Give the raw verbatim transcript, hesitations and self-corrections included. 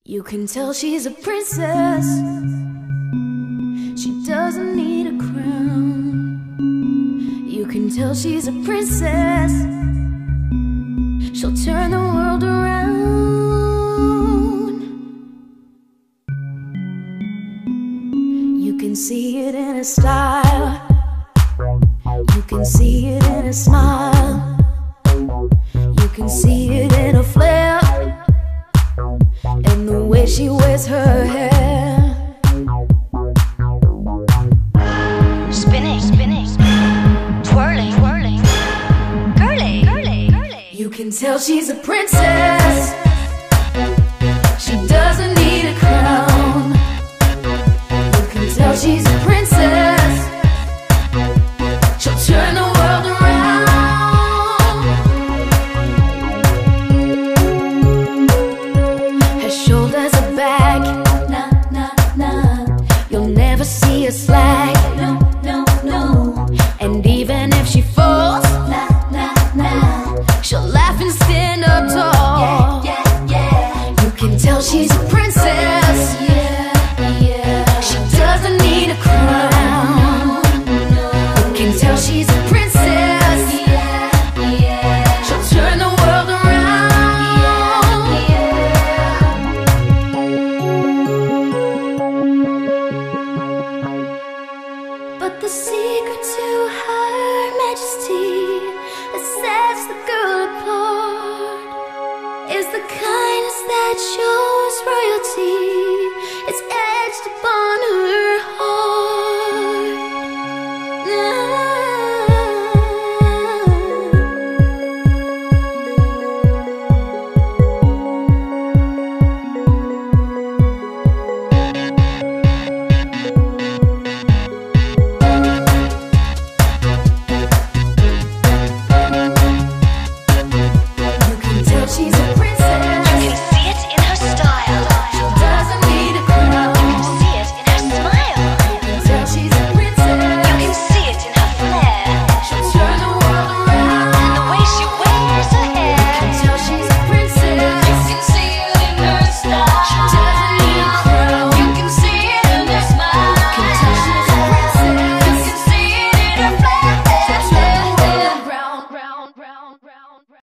You can tell she's a princess. She doesn't need a crown. You can tell she's a princess. She'll turn the world around. You can see it in her style. You can see it in her smile. You can see it in her flair, and the way she wears her hair. Spinning, spinning, twirling, twirling, girly, girly, girly. You can tell she's a princess. She doesn't need a crown. You can tell she's a princess. She'll turn the world around. Her shoulders are back, nah, nah, nah. You'll never see her slack, no, no, no. And even if she falls, nah, nah, nah, she'll laugh and stand up tall. Yeah, yeah, yeah. You can tell she's a princess. Yeah, yeah. She doesn't need a crown. You can tell she's a princess. Yeah, yeah. She'll turn the world around. Yeah, yeah. But the secret to her majesty that sets the girl apart is the kindness that shows royalty